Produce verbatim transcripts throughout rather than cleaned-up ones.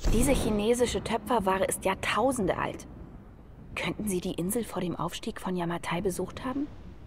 Diese chinesische Töpferware ist Jahrtausende alt. Könnten Sie die Insel vor dem Aufstieg von Yamatai besucht haben?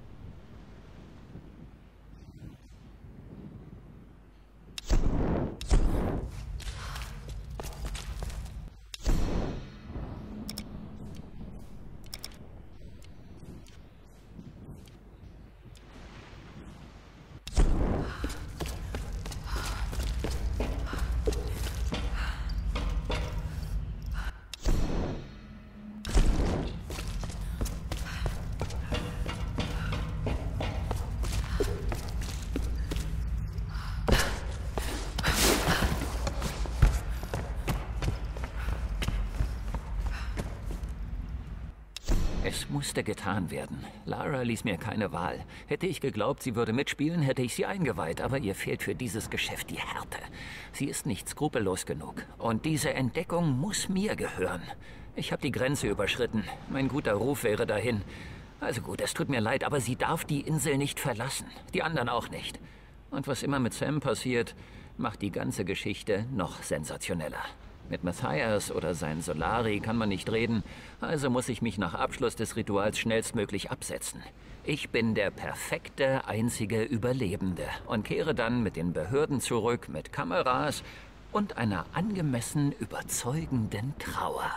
Es musste getan werden. Lara ließ mir keine Wahl. Hätte ich geglaubt, sie würde mitspielen, hätte ich sie eingeweiht. Aber ihr fehlt für dieses Geschäft die Härte. Sie ist nicht skrupellos genug. Und diese Entdeckung muss mir gehören. Ich habe die Grenze überschritten. Mein guter Ruf wäre dahin. Also gut, es tut mir leid, aber sie darf die Insel nicht verlassen. Die anderen auch nicht. Und was immer mit Sam passiert, macht die ganze Geschichte noch sensationeller. Mit Matthias oder seinen Solari kann man nicht reden, also muss ich mich nach Abschluss des Rituals schnellstmöglich absetzen. Ich bin der perfekte, einzige Überlebende und kehre dann mit den Behörden zurück, mit Kameras und einer angemessen überzeugenden Trauer.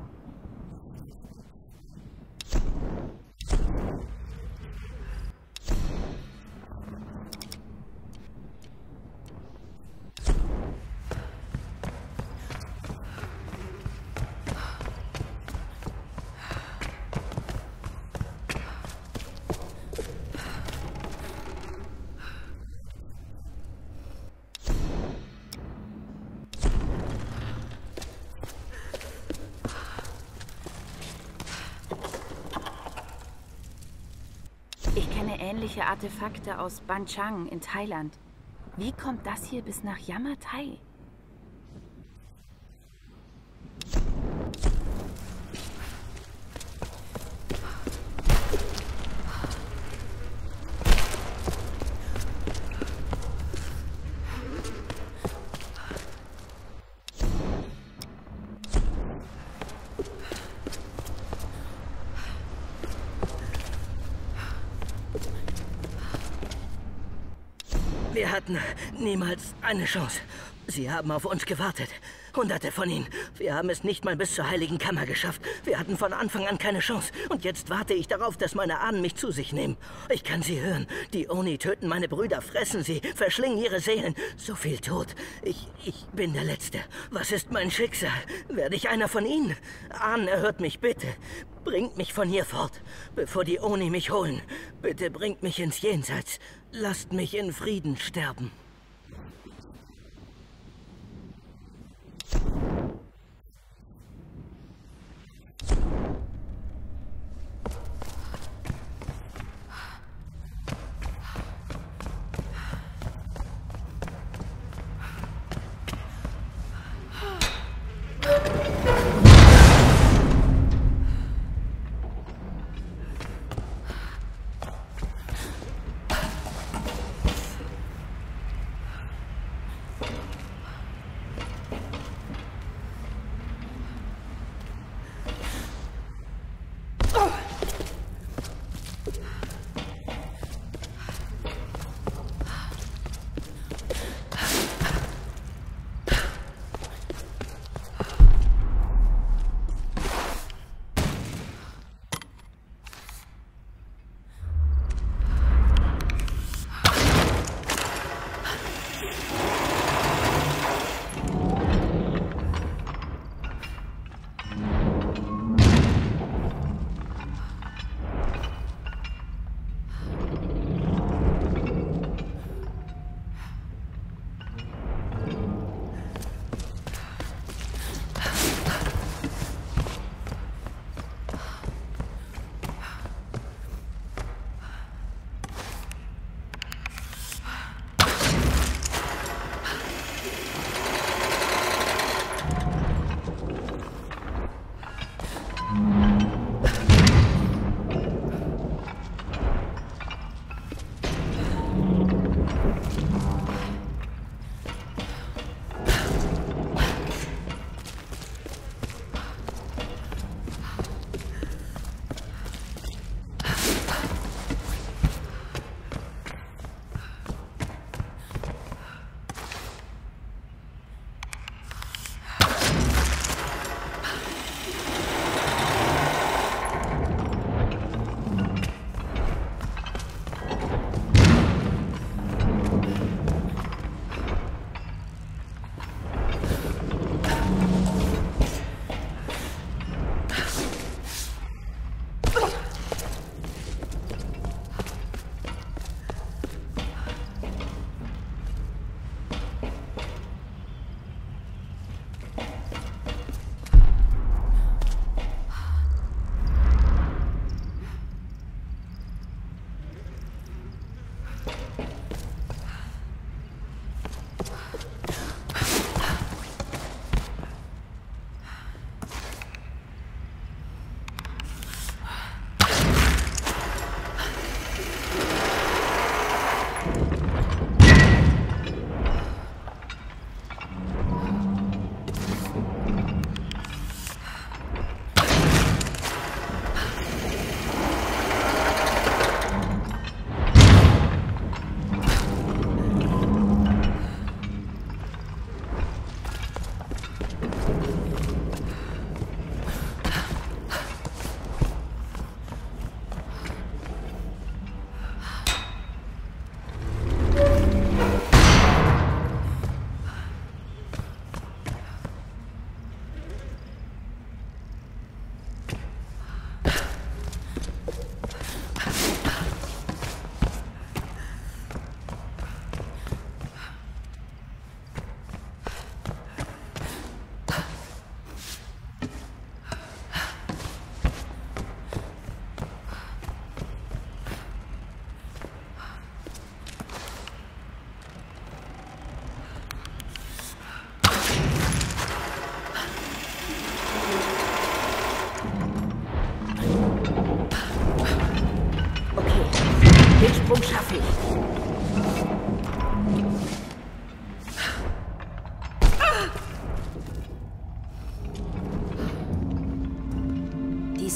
Ich kenne ähnliche Artefakte aus Banchang in Thailand. Wie kommt das hier bis nach Yamatai? Wir hatten niemals eine Chance. Sie haben auf uns gewartet. Hunderte von ihnen. Wir haben es nicht mal bis zur Heiligen Kammer geschafft. Wir hatten von Anfang an keine Chance. Und jetzt warte ich darauf, dass meine Ahnen mich zu sich nehmen. Ich kann sie hören. Die Oni töten meine Brüder, fressen sie, verschlingen ihre Seelen. So viel Tod. Ich, ich bin der Letzte. Was ist mein Schicksal? Werde ich einer von ihnen? Ahnen, erhört mich bitte. Bringt mich von hier fort, bevor die Oni mich holen. Bitte bringt mich ins Jenseits. Lasst mich in Frieden sterben.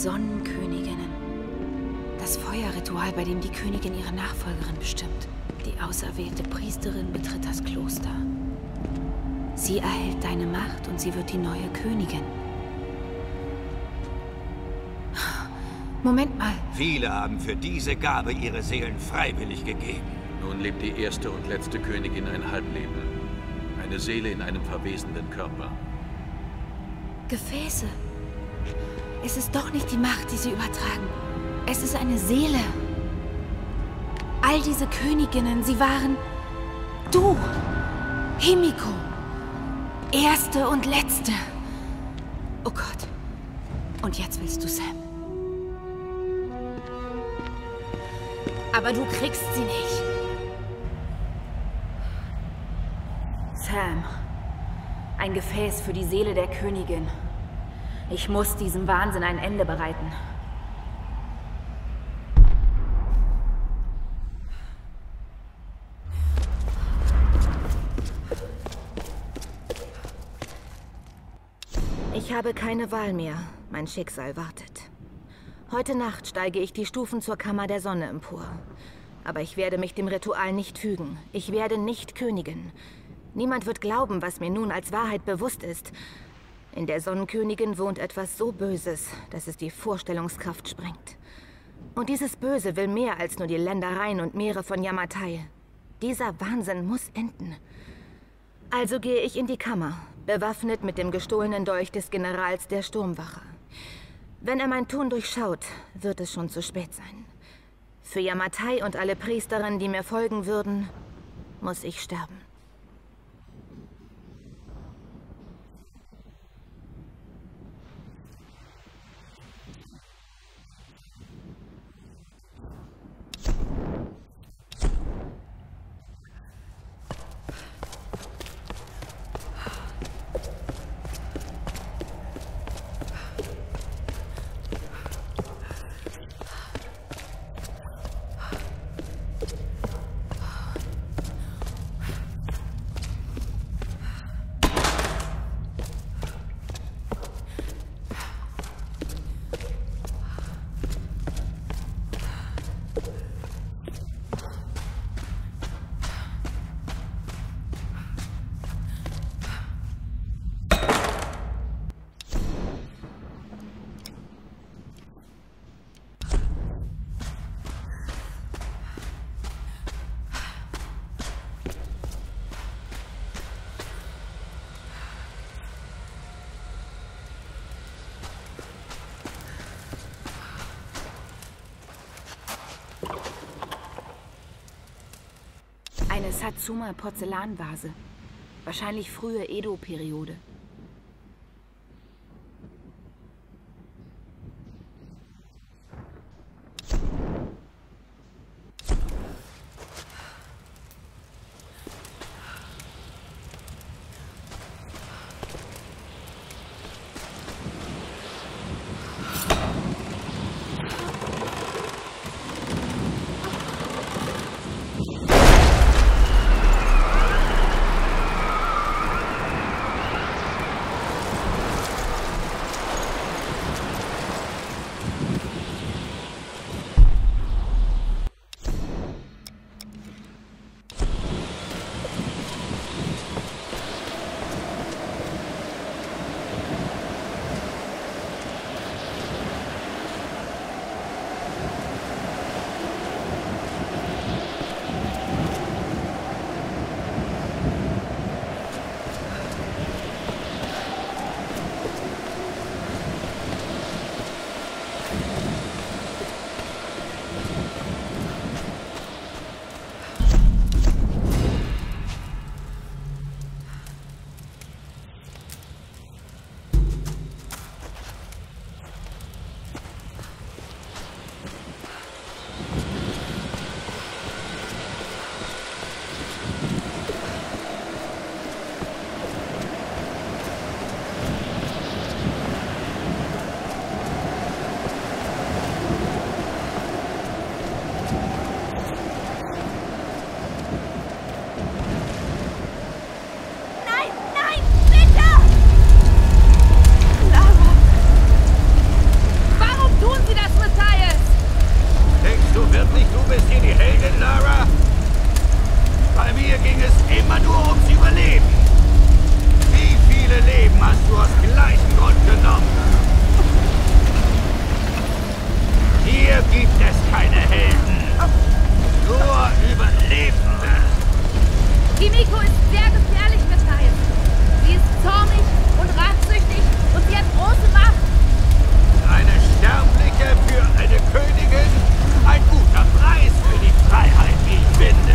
Sonnenköniginnen. Das Feuerritual, bei dem die Königin ihre Nachfolgerin bestimmt. Die auserwählte Priesterin betritt das Kloster. Sie erhält deine Macht und sie wird die neue Königin. Moment mal. Viele haben für diese Gabe ihre Seelen freiwillig gegeben. Nun lebt die erste und letzte Königin ein Halbleben. Eine Seele in einem verwesenden Körper. Gefäße. Es ist doch nicht die Macht, die sie übertragen. Es ist eine Seele. All diese Königinnen, sie waren... Du! Himiko! Erste und letzte. Oh Gott. Und jetzt willst du Sam. Aber du kriegst sie nicht. Sam. Ein Gefäß für die Seele der Königin. Ich muss diesem Wahnsinn ein Ende bereiten. Ich habe keine Wahl mehr. Mein Schicksal wartet. Heute Nacht steige ich die Stufen zur Kammer der Sonne empor. Aber ich werde mich dem Ritual nicht fügen. Ich werde nicht Königin. Niemand wird glauben, was mir nun als Wahrheit bewusst ist. In der Sonnenkönigin wohnt etwas so Böses, dass es die Vorstellungskraft sprengt. Und dieses Böse will mehr als nur die Ländereien und Meere von Yamatai. Dieser Wahnsinn muss enden. Also gehe ich in die Kammer, bewaffnet mit dem gestohlenen Dolch des Generals der Sturmwache. Wenn er mein Tun durchschaut, wird es schon zu spät sein. Für Yamatai und alle Priesterinnen, die mir folgen würden, muss ich sterben. Eine Satsuma-Porzellanvase. Wahrscheinlich frühe Edo-Periode. sehr gefährlich, Matthias. Sie ist zornig und rachsüchtig und sie hat große Macht. Eine Sterbliche für eine Königin? Ein guter Preis für die Freiheit, wie ich finde.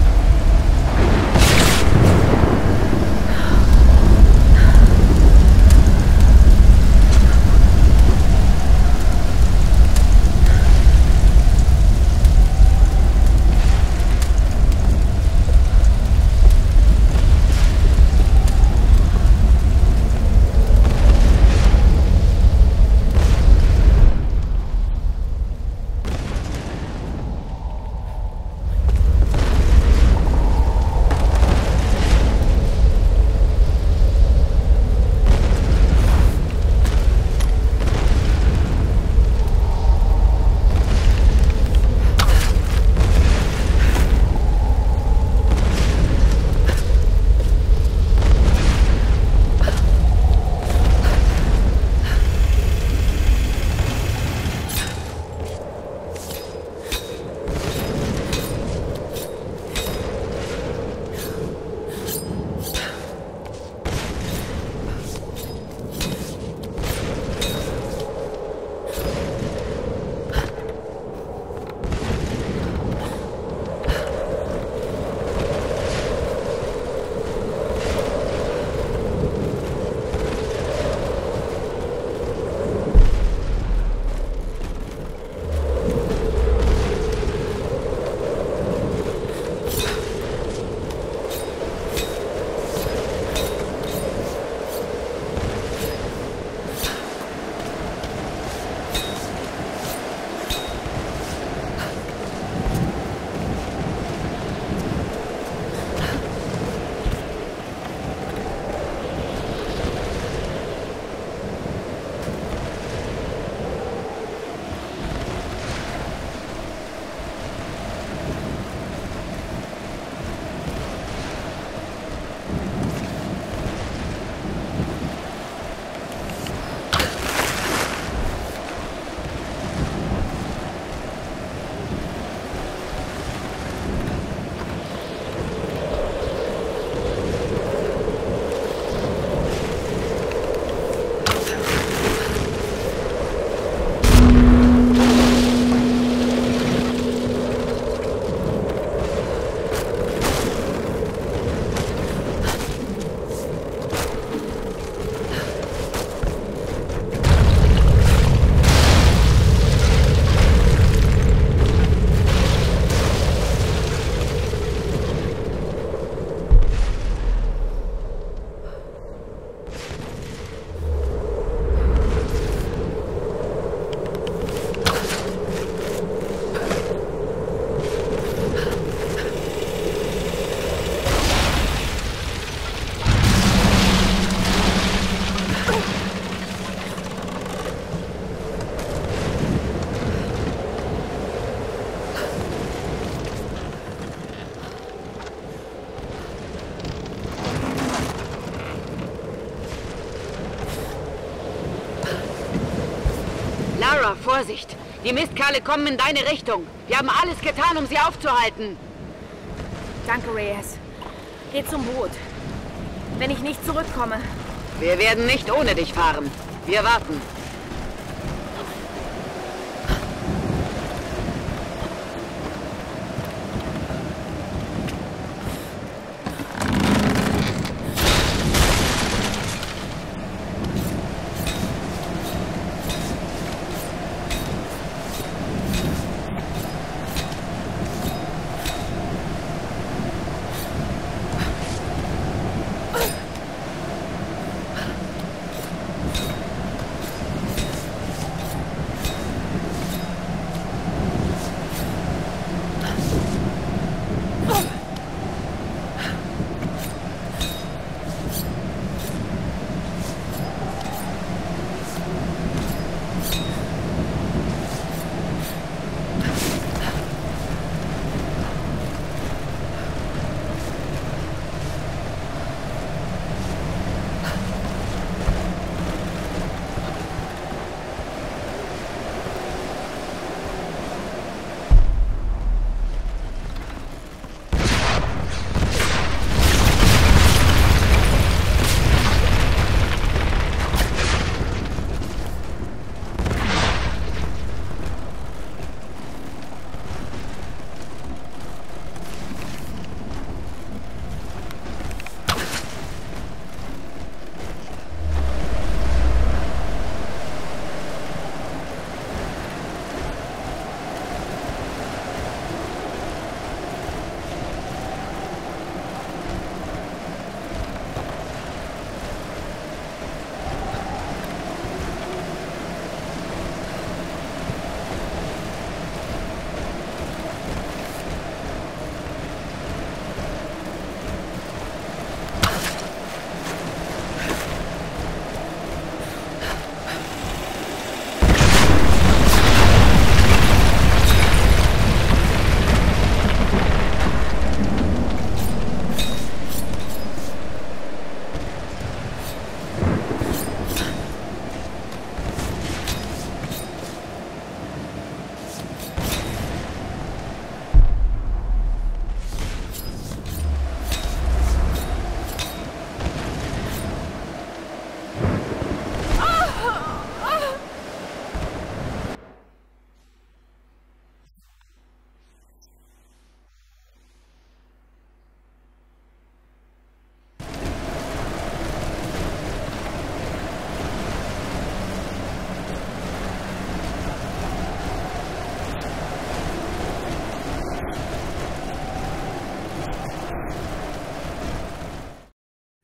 Lara, Vorsicht! Die Mistkerle kommen in deine Richtung. Wir haben alles getan, um sie aufzuhalten. Danke, Reyes. Geh zum Boot. Wenn ich nicht zurückkomme... Wir werden nicht ohne dich fahren. Wir warten.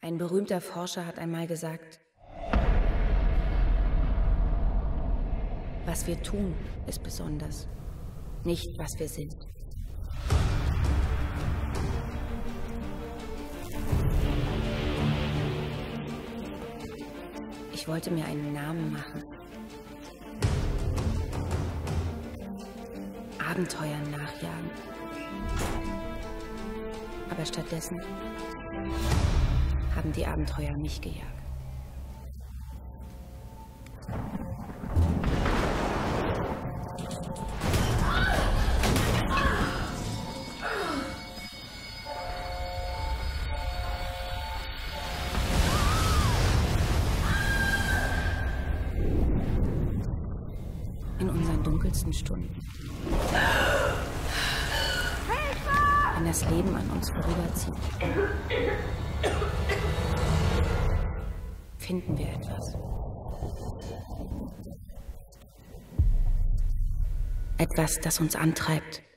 Ein berühmter Forscher hat einmal gesagt, was wir tun, ist besonders, nicht was wir sind. Ich wollte mir einen Namen machen. Abenteuern nachjagen. Aber stattdessen haben die Abenteuer mich gejagt. In unseren dunkelsten Stunden. Wenn das Leben an uns vorüberzieht, finden wir etwas. Etwas, das uns antreibt.